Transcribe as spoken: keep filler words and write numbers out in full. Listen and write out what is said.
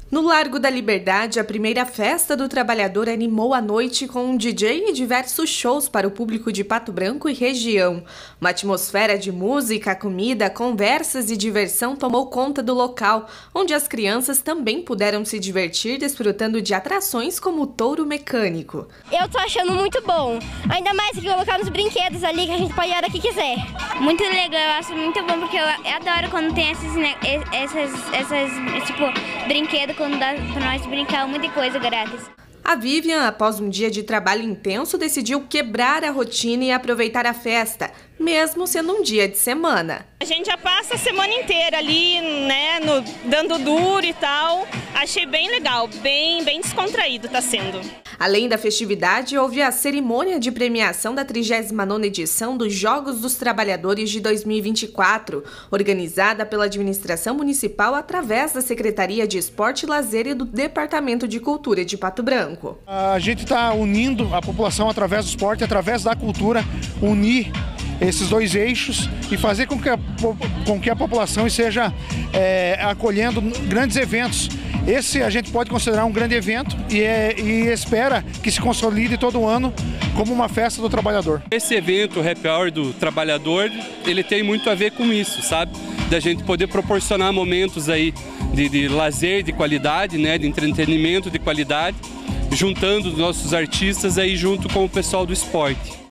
No Largo da Liberdade, a primeira festa do trabalhador animou a noite com um D J e diversos shows para o público de Pato Branco e região. Uma atmosfera de música, comida, conversas e diversão tomou conta do local, onde as crianças também puderam se divertir desfrutando de atrações como o touro mecânico. Eu tô achando muito bom, ainda mais que colocar os brinquedos ali que a gente pode ir a hora que quiser. Muito legal, eu acho muito bom porque eu adoro quando tem esses, essas, essas tipo, brinquedos. Quando dá pra nós brincar, muita coisa grátis. A Vivian, após um dia de trabalho intenso, decidiu quebrar a rotina e aproveitar a festa, mesmo sendo um dia de semana. A gente já passa a semana inteira ali, né, no, dando duro e tal. Achei bem legal, bem, bem descontraído tá sendo. Além da festividade, houve a cerimônia de premiação da trigésima nona edição dos Jogos dos Trabalhadores de dois mil e vinte e quatro, organizada pela administração municipal através da Secretaria de Esporte e Lazer e do Departamento de Cultura de Pato Branco. A gente está unindo a população através do esporte, através da cultura, unir esses dois eixos e fazer com que a, com que a população esteja é, acolhendo grandes eventos. Esse a gente pode considerar um grande evento e, é, e espera que se consolide todo ano como uma festa do trabalhador. Esse evento, o Happy Hour do Trabalhador, ele tem muito a ver com isso, sabe? Da gente poder proporcionar momentos aí de, de lazer de qualidade, né? De entretenimento de qualidade, juntando os nossos artistas aí junto com o pessoal do esporte.